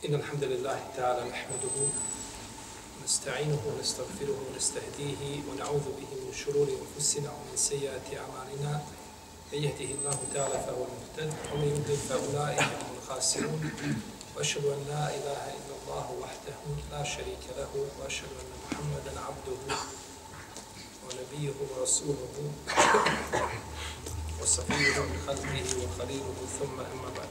إن الحمد لله تعالى نحمده ونستعينه ونستغفره ونستهديه ونعوذ به من شرور أنفسنا ومن سيئات أعمالنا من يهده الله تعالى فهو المهتد ومن يضلل فأولئك هم الخاسرون وأشهد أن لا إله إلا الله وحده لا شريك له وأشهد أن محمدا عبده ونبيه ورسوله وصفيه من خلقه وخليله ثم أما بعد.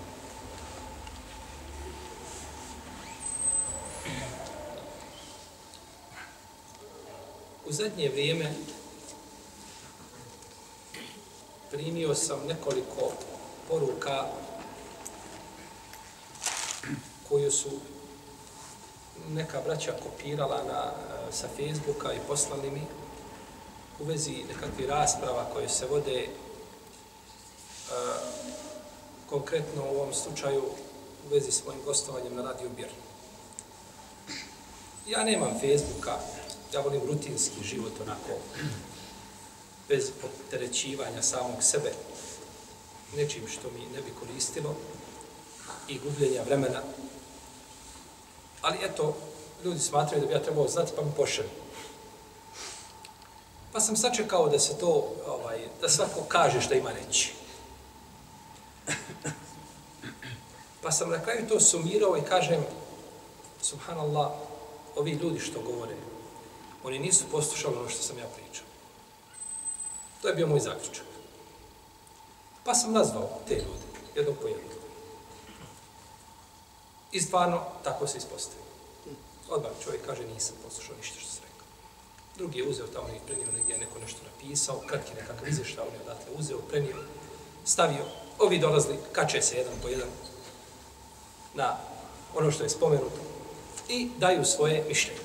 U zadnje vrijeme primio sam nekoliko poruka koju su neka braća kopirala sa Facebooka i poslali mi u vezi nekakvih rasprava koje se vode konkretno u ovom slučaju u vezi s mojim gostovanjem na Radio Bir. Ja nemam Facebooka, ja volim rutinski život onako, bez opterećivanja samog sebe, nečim što mi ne bi koristilo i gubljenja vremena. Ali eto, ljudi smatraju da bi ja trebao znati pa mi pošalju. Pa sam sačekao da se to, da svako kaže što ima reći. Pa sam na kraju to sumirao i kažem, subhanallah, ovi ljudi što govore, oni nisu poslušali ono što sam ja pričao. To je bio moj zaključak. Pa sam nazvao te ljude, jednog po jednog. I stvarno, tako se ispostavio. Odmah čovjek kaže, nisam poslušao ništa što sam rekao. Drugi je uzeo tamo i prenio negdje, neko nešto napisao, kratki nekakav izvještaj, on je odatle uzeo, prenio, stavio. Ovi dolazili, kače se jedan po jedan na ono što je spomenuto i daju svoje mišljenje.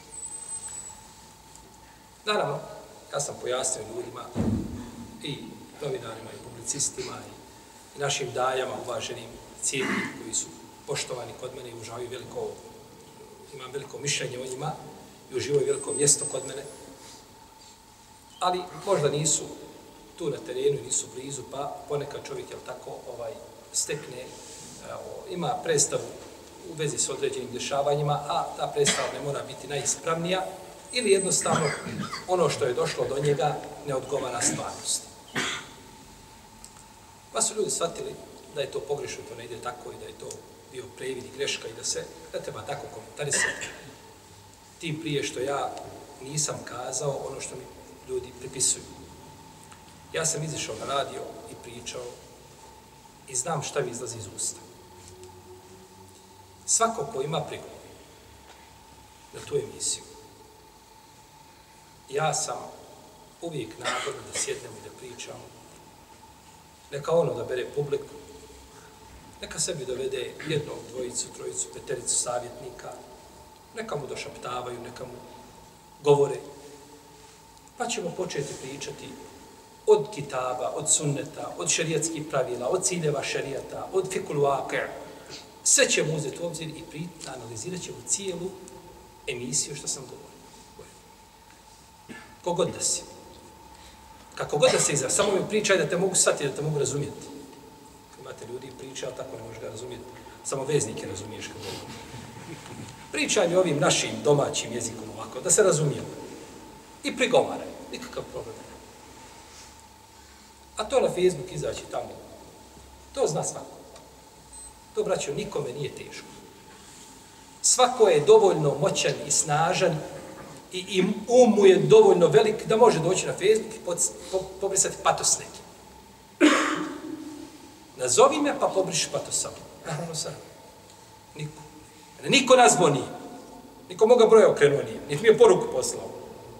Naravno, ja sam pojasnio ljudima i novinarima i publicistima i našim dajama, uvaženim cijelim koji su poštovani kod mene i uživaju veliko, imam veliko mišljenje o njima i uživaju veliko mjesto kod mene, ali možda nisu tu na terenu, nisu blizu, pa ponekad čovjek, jel tako, stekne, ima predstavu u vezi s određenim dešavanjima, a ta predstava ne mora biti najispravnija, ili jednostavno ono što je došlo do njega ne odgovara stvarnosti. Pa su ljudi shvatili da je to pogrešno, to ne ide tako i da je to bio previd i greška i da se ne treba tako komentarisati. Tim prije što ja nisam kazao ono što mi ljudi pripisuju. Ja sam izišao na radio i pričao i znam šta mi izlazi iz usta. Svako ko ima prigovor na tu emisiju, ja sam uvijek nagodan da sjednemo i da pričamo. Neka ono da bere publiku, neka sebi dovede jednog, dvojicu, trojicu, petericu savjetnika, neka mu došaptavaju, neka mu govore. Pa ćemo početi pričati od kitaba, od sunneta, od šerijatskih pravila, od ciljeva šerijata, od fikul vaqi'. Sve ćemo uzeti u obzir i analizirat ćemo cijelu emisiju što sam govorio. Kogod da si. Kako god da se izraz, samo mi pričaj da te mogu shvatiti, da te mogu razumjeti. Imate ljudi pričaju, ali tako ne možeš ga razumjeti. Samo veznike razumiješ kad govorim. Pričaj mi ovim našim domaćim jezikom ovako, da se razumijemo. I prigovaraj, nikakav problem. A to na Facebook izaći tamo, to zna svako. To, braćo, nikome nije teško. Svako je dovoljno moćan i snažan i mu je dovoljno velik da može doći na Facebook i pobrisati patos neki. Nazovi me pa pobriši patosom. Naravno sam. Niko. Niko nazvao nije. Niko moga broja okrenuo nije. Niti mi je poruku poslao.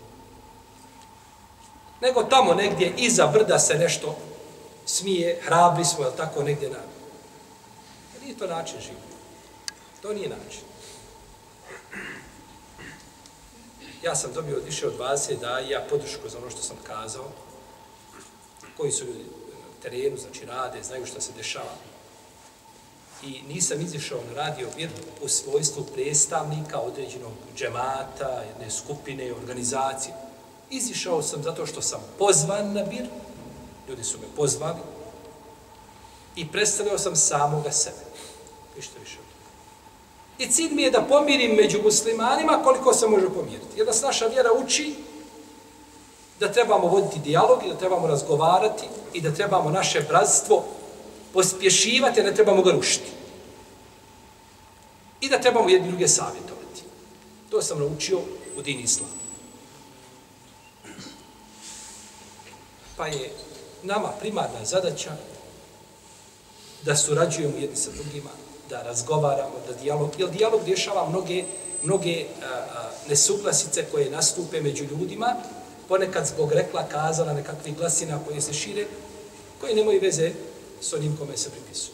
Nego tamo negdje iza brda se nešto smije, hrabri smo, jel tako, negdje na... Nije to način života. To nije način. Ja sam dobio više od 20 daja podršku za ono što sam kazao, koji su ljudi na terenu, znači rade, znaju što se dešava. I nisam izišao na Radio Bir u svojstvu predstavnika određenog džemata, jedne skupine, organizacije. Izišao sam zato što sam pozvan na Bir, ljudi su me pozvali, i predstavljao sam samoga sebe. Ništa više od toga. I cilj mi je da pomirim među muslimanima koliko se može pomiriti. Jer da se naša vjera uči da trebamo voditi dijalog i da trebamo razgovarati i da trebamo naše bratstvo pospješivati, a ne trebamo ga rušiti. I da trebamo jedni druge savjetovati. To sam naučio u dini islamu. Pa je nama primarna zadaća da surađujemo jedni sa drugima, da razgovaramo, da dijalog, jer dijalog rješava mnoge nesuglasice koje nastupe među ljudima, ponekad zbog rekla, kazala, nekakvih glasina koje se šire, koje nemaju veze s onim kome se pripisuju.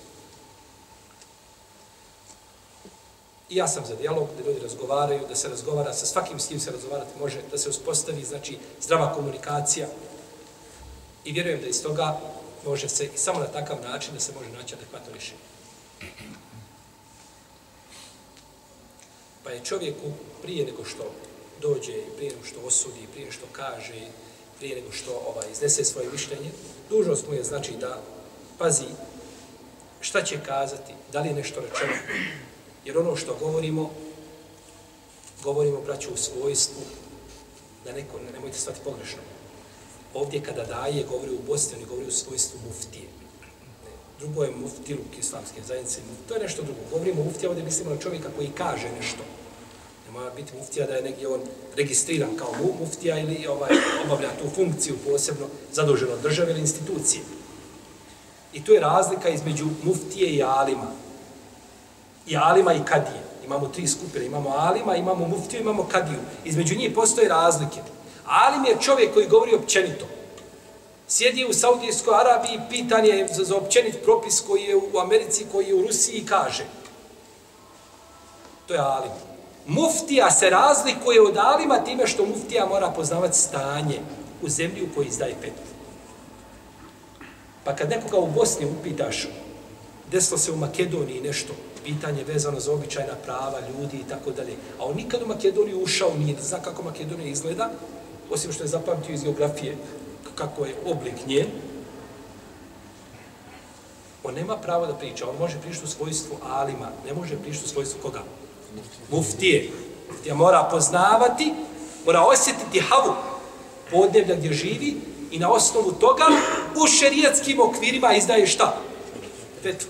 I ja sam za dijalog, da ljudi razgovaraju, da se razgovara sa svakim s kim se razgovarati može, da se uspostavi, znači, zdrava komunikacija. I vjerujem da iz toga može se, i samo na takav način da se može naći adekvatno rješenje. Pa je čovjeku prije nego što dođe, prije nego što osudi, prije nego što kaže, prije nego što iznese svoje mišljenje, dužnost mu je znači da pazi šta će kazati, da li je nešto rečeno. Jer ono što govorimo braću u svojstvu, da nemojte shvatiti pogrešno. Ovdje kada daje, govori u Bosni, oni govori u svojstvu muftije. Drugo je muftiluk islamske zajednice. To je nešto drugo. Govorimo o muftija, ovdje mislimo na čovjeka koji kaže nešto. Ne mora biti muftija da je negdje on registriran kao muftija ili obavlja tu funkciju posebno zadužen od države ili institucije. I tu je razlika između muftije i alima. I alima i kadije. Imamo tri skupine. Imamo alima, imamo muftiju, imamo kadiju. Između njih postoje razlike. Alim je čovjek koji govori općenito. Sjedi u Saudijskoj Arabiji, pitan je za općenit propis koji je u Americi, koji je u Rusiji i kaže. To je alim. Muftija se razlikuje od alima time što muftija mora poznavati stanje u zemlji u kojoj izdaje petvu. Pa kad nekoga u Bosni upitaš, desilo se u Makedoniji nešto, pitanje vezano za običajna prava ljudi i tako dalje, a on nikad u Makedoniju ušao nije, da zna kako Makedonija izgleda, osim što je zapamtio iz geografije kako je oblik njen, on nema pravo da priča, on može pričati u svojstvu alima, ne može pričati u svojstvu koga? Muftije. Muftija mora poznavati, mora osjetiti havu podneblja gdje živi i na osnovu toga u šerijatskim okvirima izdaje šta? Fetvu.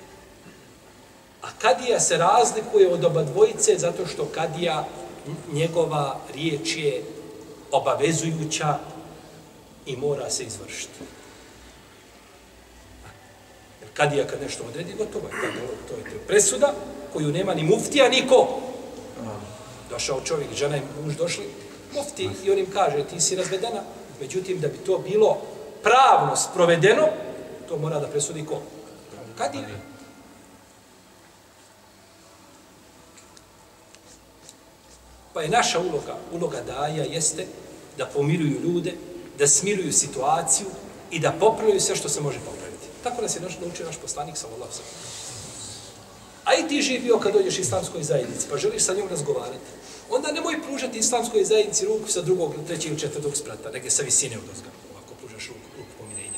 A kadija se razlikuje od oba dvojice zato što kadija, njegova riječ je obavezujuća i mora se izvršiti. Jer kadija kad nešto odredi, gotovo je. To je presuda koju nema ni muftija, ni ko. Došao čovjek, žena i muž došli, mufti i on im kaže, ti si razvedena. Međutim, da bi to bilo pravno sprovedeno, to mora da presudi ko? Kadija. Pa je naša uloga daja jeste da pomiruju ljude, da smiruju situaciju i da popravljaju sve što se može popraviti. Tako nas je naučio naš poslanik sallallahu alejhi ve sellem. A i ti živio kad dođeš islamskoj zajednici, pa želiš sa njom razgovarati. Onda nemoj pružati islamskoj zajednici ruku sa drugog, trećeg ili četvrtog sprata, negdje sa visine odozga, ovako pružaš ruku pomirenja.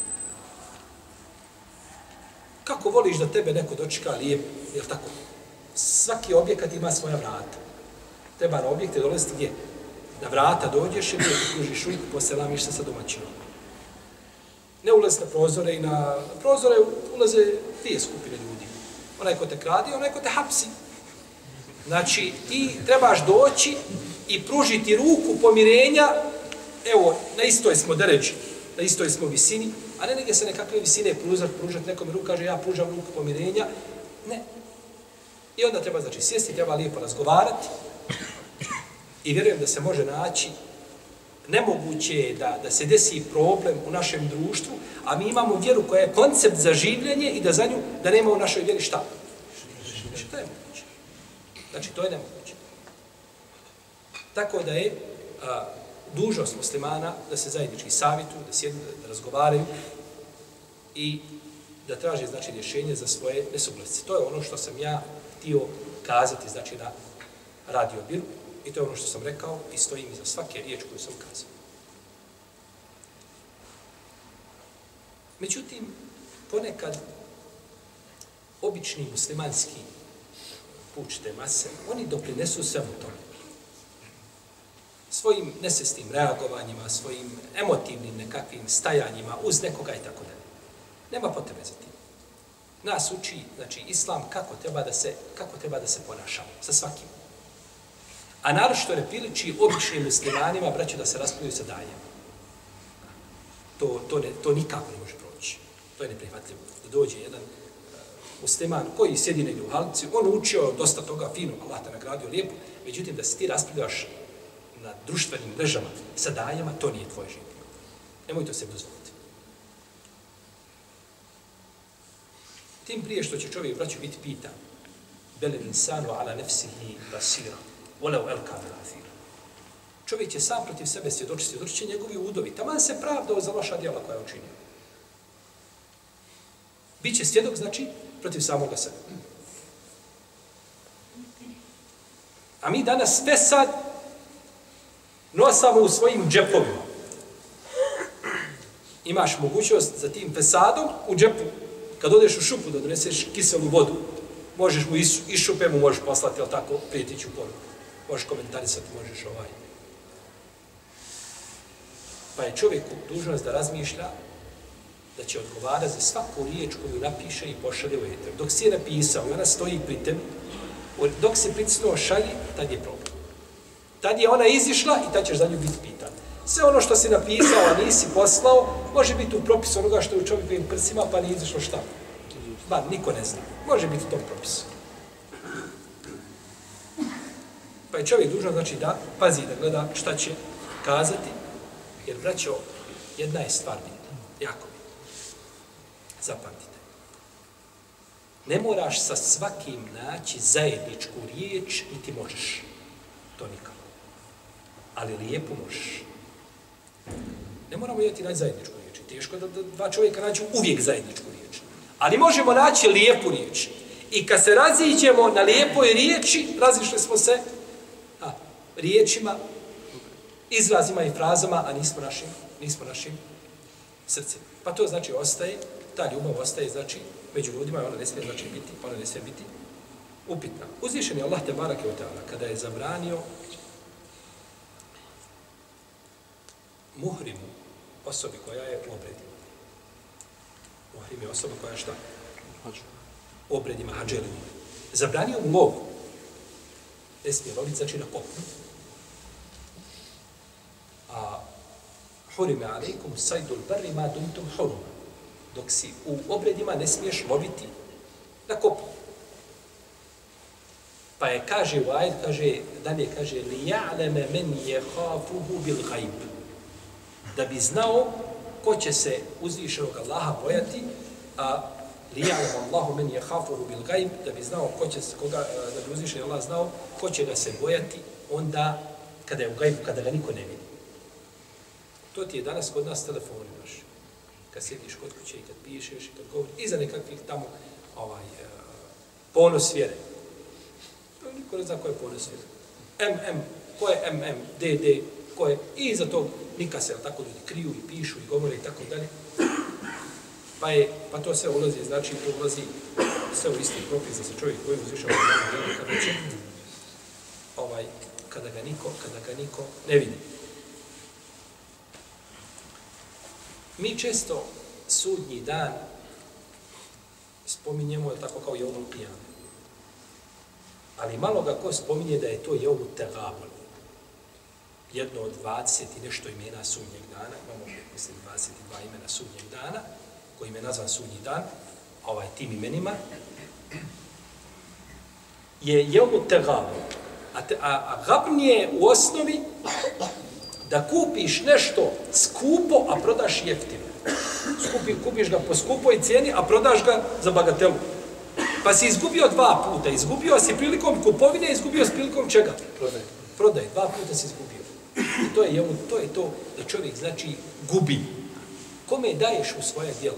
Kako voliš da tebe neko dočeka lijepo, jel tako? Svaki objekat ima svoja vrata. Treba na objekte dolaziti gdje? Na vrata dođeš i lijepo pružiš ruku, poselamiš se sa domaćinom. Ne ulazi na prozore i na prozore ulaze dvije skupine ljudi. Onaj ko te kradi, onaj ko te hapsi. Znači, ti trebaš doći i pružiti ruku pomirenja, evo, na istoj smo deređi, na istoj smo visini, a ne negdje se nekakve visine pružati nekom ruku, kaže ja pružam ruku pomirenja. Ne. I onda treba, znači, sjesti, treba lijepo razgovarati i vjerujem da se može naći. Nemoguće je da se desi problem u našem društvu, a mi imamo vjeru koja je koncept za življenje i da za nju, da nema u našoj vjeri šta? Znači, to je moguće. Znači, to je nemoguće. Tako da je dužnost muslimana da se zajednički savjetuju, da sjednu, da razgovaraju i da traže, znači, rješenje za svoje nesuglasice. To je ono što sam ja htio kazati, znači, na Radio Biru. I to je ono što sam rekao i stojim iza svake riječ koju sam kazao. Međutim, ponekad obični muslimanski pučite mase, oni doprinesu svemu tome. Svojim nesvjesnim reagovanjima, svojim emotivnim nekakvim stajanjima uz nekoga i tako dalje. Nema potrebe za tim. Nas uči, znači, Islam kako treba da se ponašamo sa svakim. A naročito ne priliči običnim muslimanima, braćo, da se raspravljaju sa dajem. To nikako ne može proći. To je neprihvatljivo. Da dođe jedan musliman koji sjedi negdje u halici, on učio dosta toga fino, Allah te nagradio lijepo, međutim da se ti raspravljaš na društvenim mrežama sa dajama, to nije tvoj život. Nemoj to sebi dozvoliti. Tim prije što će čovjek, braću, biti pitan, bel insanu ala nefsihi basira, walau elka bil-athira. Čovjek će sam protiv sebe svjedočit će njegovi udovi, taman se pravdao za loša djela koja je učinio. Biće svjedok, znači, protiv samoga sebe. A mi danas sve sad nosamo u svojim džepovima. Imaš mogućnost za tim fesadom u džepu. Kad odeš u šupu da doneseš kiselu vodu, možeš mu iz šupe mu možeš poslati, ali tako, prijetiću poruku. Možeš komentarisati, možeš ovaj. Pa je čovjeku dužnost da razmišlja da će odgovarati za svaku riječ koju napiše i pošalje u eter. Dok si je napisao i ona stoji pri tebi, dok si pritisnuo šalji, tad je problem. Tad je ona izišla i tad ćeš za nju biti pitan. Sve ono što si napisao, a nisi poslao, može biti u propisu onoga što je u čovjekovim prsima, pa nije izišlo šta. Ba, niko ne zna. Može biti u tom propisu. Pa je čovjek dužan, znači, da pazi, da gleda šta će kazati, jer, braćo, jedna je stvar bitna, jako bitna. Zapamtite. Ne moraš sa svakim naći zajedničku riječ, niti možeš. To nikako. Ali lijepo možeš. Ne moramo naći zajedničku riječ. Teško da dva čovjeka nađu uvijek zajedničku riječ. Ali možemo naći lijepu riječ. I kad se raziđemo na lijepoj riječi, razišli smo se riječima, izrazima i frazama, a nismo našim srcem. Pa to znači ostaje, ta ljubav ostaje, znači, među ljudima, ona ne smije biti upitna. Uzvišen je Allah te barake u ta'ala, kada je zabranio muhrimu, osobi koja je u obredima. Muhrim je osoba koja je šta? U obredima, hađelima. Zabranio mu lovu. Ne smije loviti, znači na kopnu. A hurime alejkum sajdul barri ma dumtum huruma. Dok si u obredima ne smiješ loviti na kopnu. Pa je, kaže u ajet, dalje kaže, li ja'leme men jehafuhu bil gajb. Da bi znao ko će se uzvišenog Allaha bojati, a li ja'leme Allahu men jehafuhu bil gajb, da bi znao da bi uzvišeni Allah znao ko će ga se bojati onda kada je u gajbu, kada ga niko ne vidi. To ti je danas kod nas telefon imaš. Kad sjediš kod kuće i kad pišeš i kad govoriš, iza nekakvih tamo ponos vjere. Niko ne zna ko je ponos vjere. Ko je MM, DD, ko je, i iza tog nikad se tako ljudi kriju i pišu i govore i tako dalje. Pa to sve ulazi, znači to ulazi sve u isti propis da se čovjek koji uzvišao kada ga niko ne vidi. Mi često sudnji dan spominjemo, je tako kao Jevmul Qiyame. Ali malo ga ko spominje da je to Jevmul Tegabun. Jedno od 20 i nešto imena sudnjeg dana, imamo, mislim, 22 imena sudnjeg dana, kojim je nazvan sudnji dan, tim imenima, je Jevmul Tegabun. A gabn je u osnovi da kupiš nešto skupo, a prodaš jeftino. Kupiš ga po skupoj cijeni, a prodaš ga za bagatelu. Pa si izgubio 2 puta. Izgubio si prilikom kupovine, izgubio si prilikom čega? Prodaj. 2 puta si izgubio. I to je to da čovjek, znači, gubi. Kome daješ u svoje djelo?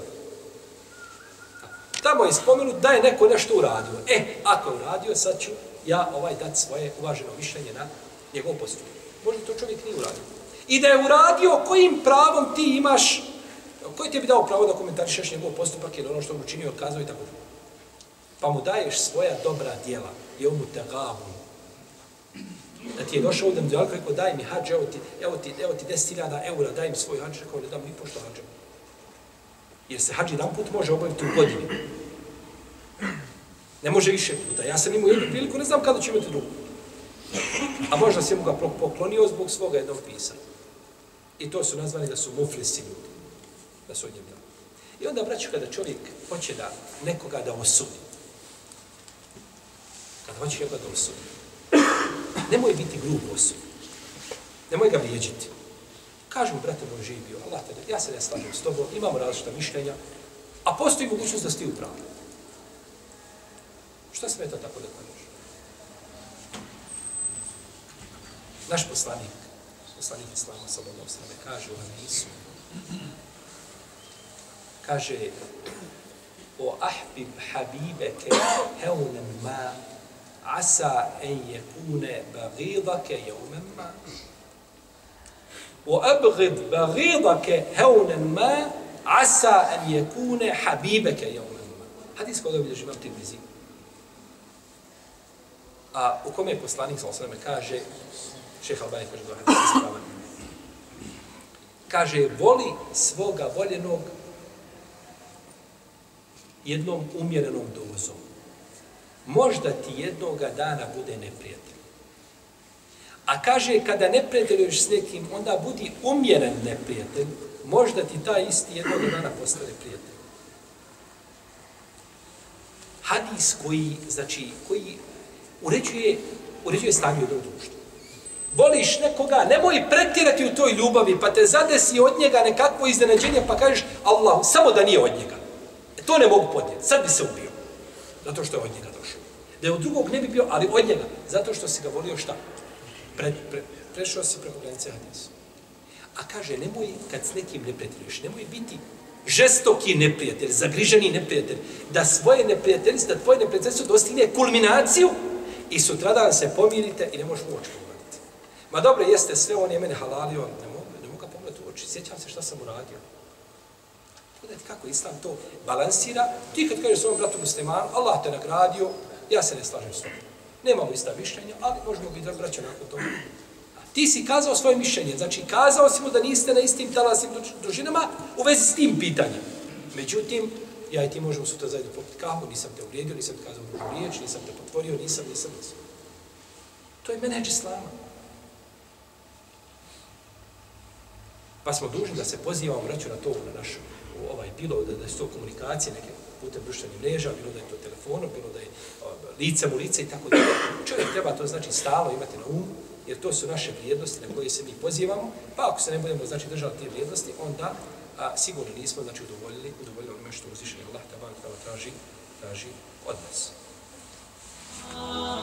Tamo je spomenut da je neko nešto uradio. Ako je uradio, sad ću ja dati svoje uvaženo mišljenje na njegov postupak. Možda to čovjek nije uradio. I da je uradio, kojim pravom ti imaš, koji ti bi dao pravo da komentarišeš njegov postupak ili ono što on učinio, odkazao i tako da. pa mu daješ svoja dobra djela, je mu tegabun. Da ti je došao da mu djela, rekao, daj mi hađ, evo ti 10.000 eura, daj mi svoj hađ, rekao, ne dam ni pošto hađa. Jer se hađ jedan put može obaviti u godini. Ne može više puta. Ja sam imao jednu priliku, ne znam kada ću imati drugu. A možda si mu ga poklonio zbog svoga jednog pisanja. I to su nazvani da su muflisi ljudi. Da su od njim dali. I onda, braću, kada čovjek hoće da nekoga da osudi, kada hoće nekoga da osudi, nemoj biti grub osud. Nemoj ga vrijeđiti. Kaži mu, brate moj, živ bio, Allah te, ja se ne slažem s tobom, imamo različita mišljenja, a postoji mogućnost da si ti u pravu. Šta smeta tako da kažeš? Naš poslanik Islama, sallallahu alejhi ve sellem, kaže u hadisu, kaže, o ahbib habibeke heunen ma asa en jekune bagidake jeumen ma. O abgid bagidake heunen ma asa en jekune habibeke jeumen ma. Hadis koga bilježi imam Tirmizi. A u kome je poslanik sallallahu alejhi ve sellem kaže, Šejh Albani kaže da je hadis ispravan. Kaže, voli svoga voljenog jednom umjerenom dozom. Možda ti jednoga dana bude neprijatelj. A kaže, kada ne prijateljuješ s nekim, onda budi umjeren neprijatelj, možda ti taj isti jednoga dana postane prijatelj. Hadis koji uređuje stanje u društvu. Voliš nekoga, nemoj pretjerati u toj ljubavi, pa te zadesi od njega nekakvo iznenađenje, pa kažeš, Allah, samo da nije od njega. To ne mogu podnijeti, sad bi se ubio. Zato što je od njega došao. Da je od drugog ne bi bio, ali od njega. Zato što si ga volio šta? Prešao si preko granice hadisa. A kaže, nemoj kad s nekim ne prijateljuješ, nemoj biti žestoki neprijatelj, zagriženi neprijatelj, da svoje neprijateljstvo, da tvoje neprijateljstvo dostigne kulminaciju i sutradan se pomirite i ne možeš mu oči pogledati. Ma dobro, jeste sve, on je mene halalio, ne mogu ga pogledati u oči, sjećam se šta sam uradio. Pogledajte kako Islam to balansira. Ti kad kažeš svojom bratu muslimanu, Allah te nagradio, ja se ne slažem s tobom. Nemamo ista mišljenja, ali možemo biti braća nakon toga. Ti si kazao svoje mišljenje, znači kazao si mu da niste na istim talasnim dužinama u vezi s tim pitanjem. Međutim, ja i ti možemo sutra zajedno popiti kahu, nisam te uvrijedio, nisam te kazao drugu riječ, nisam te potvorio, nisam. To je menedž Islama. Pa smo dužni da se pozivamo, braću, na to, na našu, bilo da su to komunikacije, neke putem društvenih mreža, bilo da je to telefonom, bilo da je licem u lice i tako da. Čovjek treba to znači stalno imati na umu, jer to su naše vrijednosti na koje se mi pozivamo, pa ako se ne budemo znači držati te vrijednosti, onda sigurno nismo znači udovoljili onome što uzvišeni Allah traži od nas.